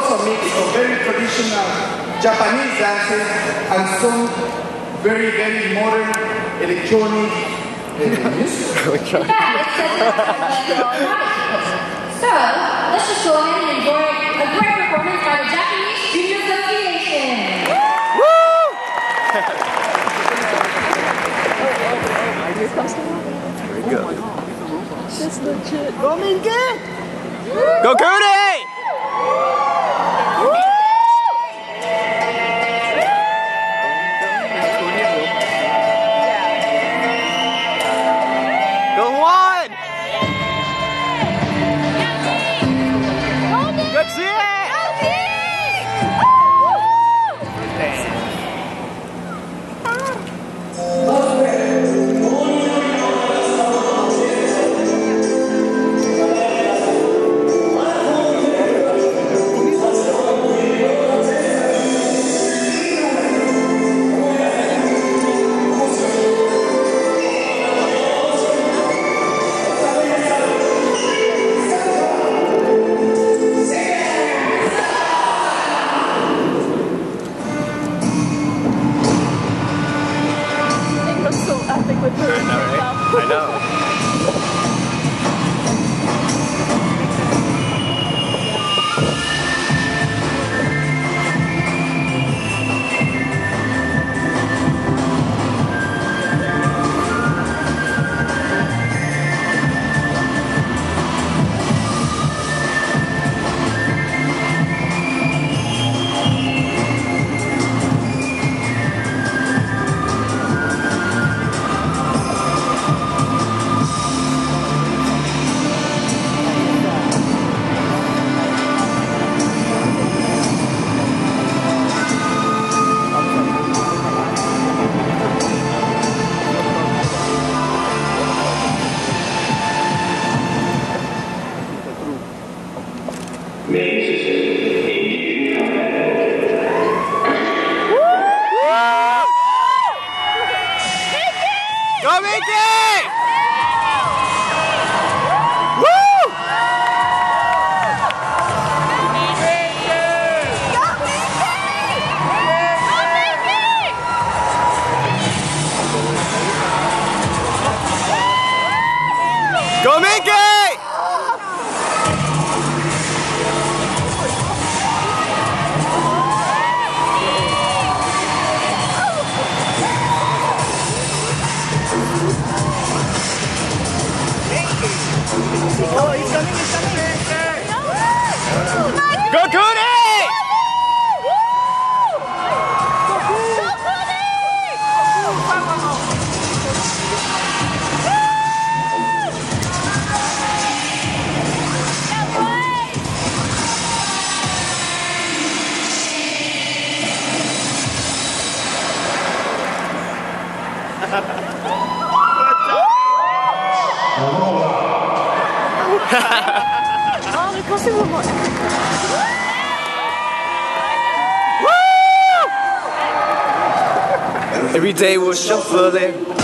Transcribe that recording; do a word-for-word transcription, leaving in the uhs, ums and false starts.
also a mix of very traditional Japanese dances and some very, very modern electronic uh, music. So, let's just go ahead and enjoy a great performance by the Japanese Student Association. Woo! Here comes the one. There we go. That's legit. Go Minky! Go Cody! Go Juan! Good see it! With her. I know, right? I know. Go Mickey! Woo! Go Mickey! Oh, he's coming, he's coming. Go Cody! Oh, le conseil moment. Every day we're shuffling.